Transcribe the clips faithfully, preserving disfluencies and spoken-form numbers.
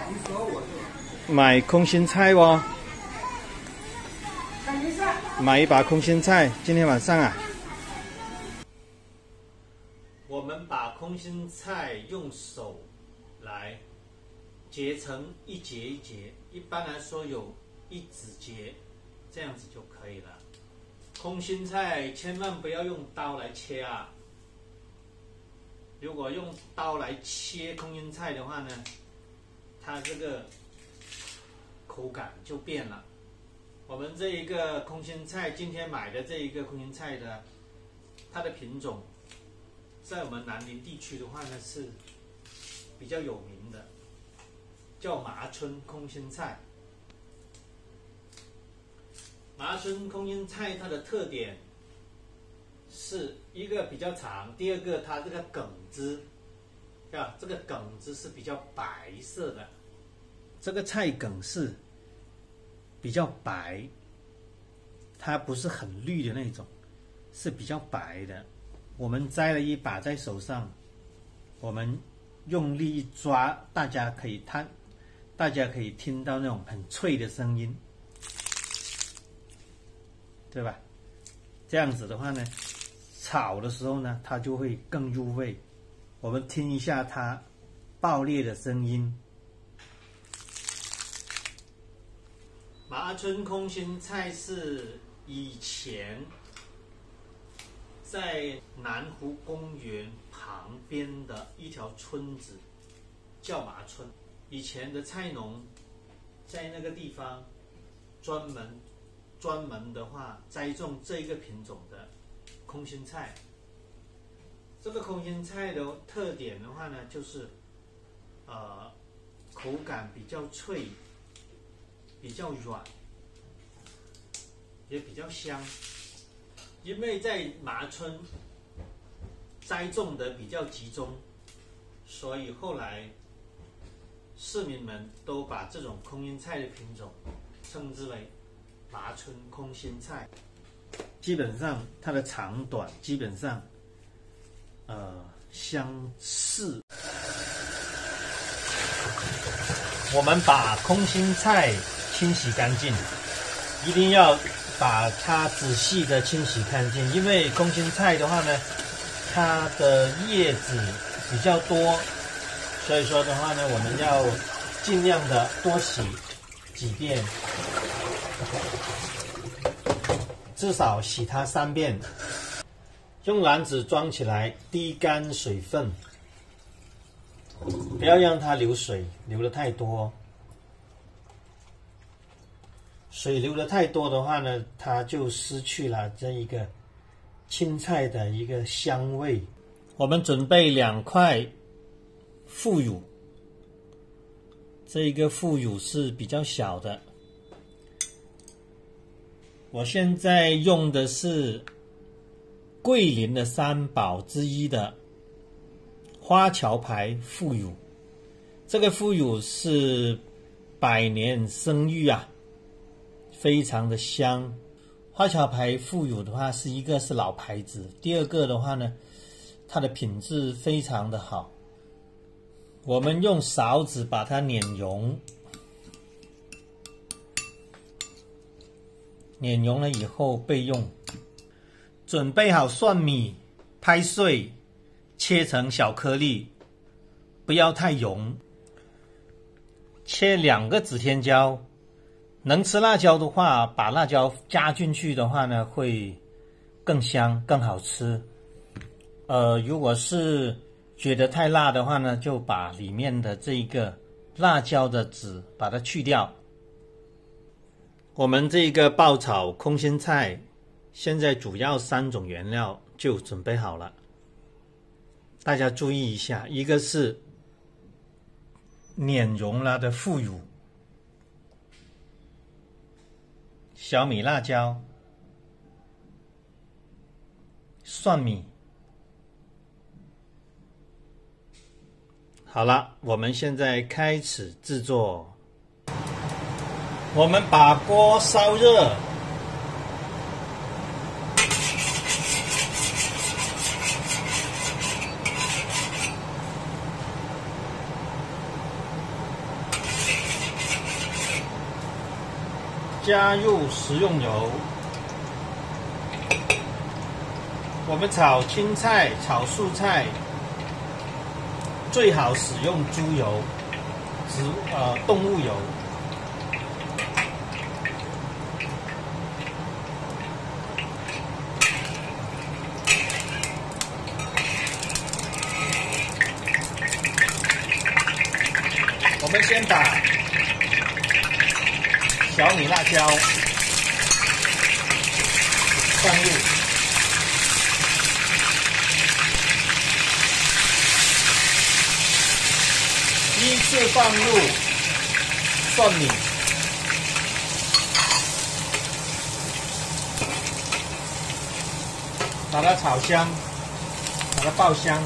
买空心菜哦，买一把空心菜，今天晚上啊。我们把空心菜用手来截成一节一节，一般来说有一指节，这样子就可以了。空心菜千万不要用刀来切啊！如果用刀来切空心菜的话呢，它这个口感就变了。我们这一个空心菜，今天买的这一个空心菜的，它的品种，在我们南宁地区的话呢是比较有名的，叫麻春空心菜。麻春空心菜它的特点是一个比较长，第二个它这个梗子，啊，这个梗子是比较白色的，这个菜梗是比较白，它不是很绿的那种，是比较白的。我们摘了一把在手上，我们用力一抓，大家可以看，大家可以听到那种很脆的声音，对吧？这样子的话呢，炒的时候呢，它就会更入味。我们听一下它爆裂的声音。麻春空心菜是以前在南湖公园旁边的一条村子叫麻春，以前的菜农在那个地方专门专门的话栽种这一个品种的空心菜。这个空心菜的特点的话呢，就是呃口感比较脆，比较软，也比较香。因为在麻春栽种的比较集中，所以后来市民们都把这种空心菜的品种称之为麻春空心菜。基本上它的长短基本上呃相似。我们把空心菜清洗干净，一定要把它仔细的清洗干净，因为空心菜的话呢，它的叶子比较多，所以说的话呢，我们要尽量的多洗几遍，至少洗它三遍。用篮子装起来，滴干水分，不要让它流水，流的太多。水流的太多的话呢，它就失去了这一个青菜的一个香味。我们准备两块腐乳，这一个腐乳是比较小的。我现在用的是桂林的三宝之一的花桥牌腐乳，这个腐乳是百年生育啊，非常的香。花桥牌腐乳的话，是一个是老牌子，第二个的话呢，它的品质非常的好。我们用勺子把它碾融，碾融了以后备用。准备好蒜米，拍碎，切成小颗粒，不要太融。切两个紫天椒，能吃辣椒的话，把辣椒加进去的话呢，会更香更好吃。呃，如果是觉得太辣的话呢，就把里面的这一个辣椒的籽把它去掉。我们这个爆炒空心菜，现在主要三种原料就准备好了，大家注意一下，一个是碾融了的腐乳，小米辣椒，蒜米。好了，我们现在开始制作。我们把锅烧热， 加入食用油。我们炒青菜、炒素菜，最好使用猪油、植呃动物油。我们先把小米辣椒放入，依次放入蒜米，把它炒香，把它爆香。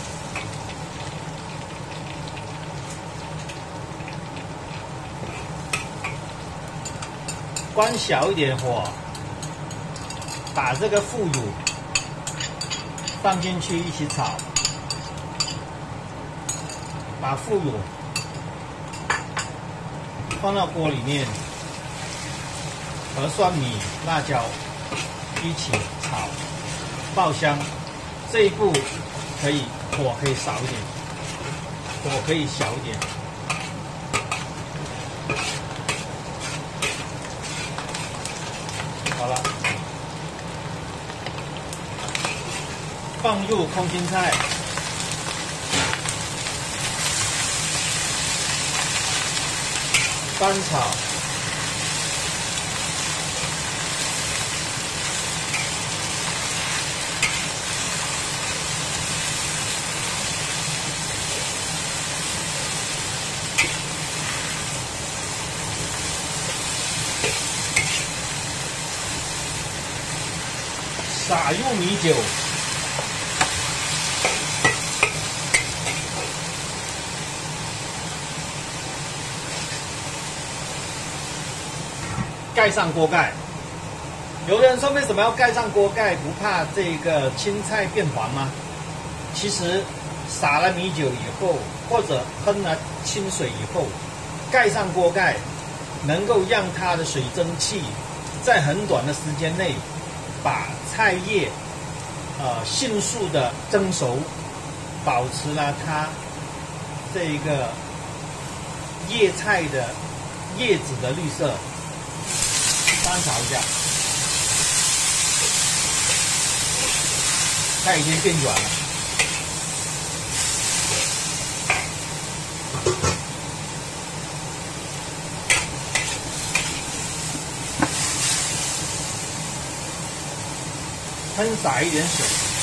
关小一点火，把这个腐乳放进去一起炒，把腐乳放到锅里面，和蒜米、辣椒一起炒，爆香。这一步可以火可以少一点，火可以小一点。好了，放入空心菜，翻炒，撒入米酒，盖上锅盖。有的人说为什么要盖上锅盖？不怕这个青菜变黄吗？其实撒了米酒以后，或者喷了清水以后，盖上锅盖，能够让它的水蒸气在很短的时间内把菜叶呃迅速的蒸熟，保持了它这一个叶菜的叶子的绿色。翻炒一下，它已经变软了。喷洒一点水，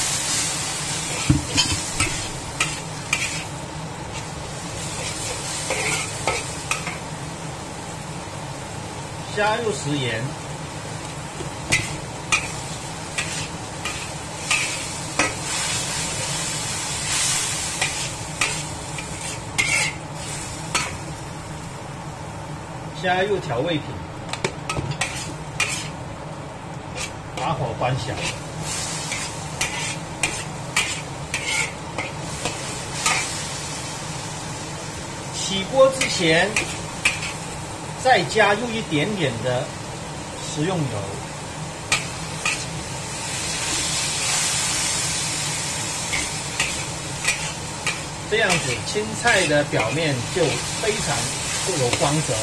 加入食盐，加入调味品，把火关小。起锅之前，再加入一点点的食用油，这样子青菜的表面就非常有光泽。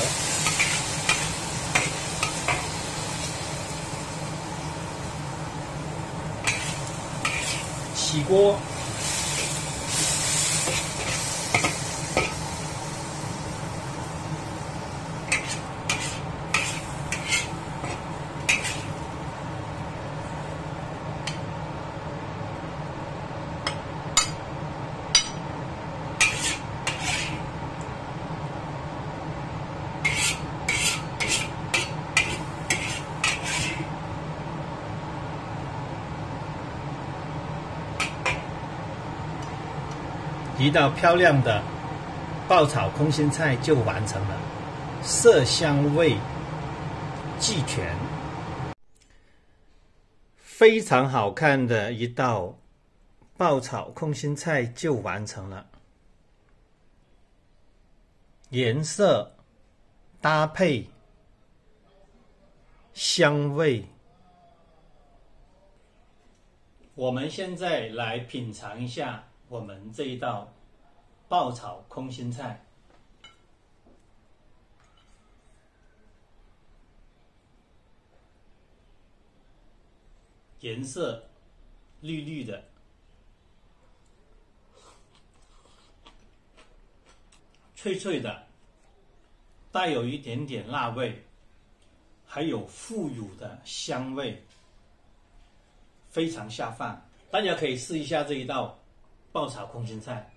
起锅。一道漂亮的爆炒空心菜就完成了，色香味俱全，非常好看的一道爆炒空心菜就完成了。 颜色、搭配、香味。我们现在来品尝一下我们这一道爆炒空心菜。颜色绿绿的，脆脆的，带有一点点辣味，还有富有的香味，非常下饭。大家可以试一下这一道爆炒空心菜。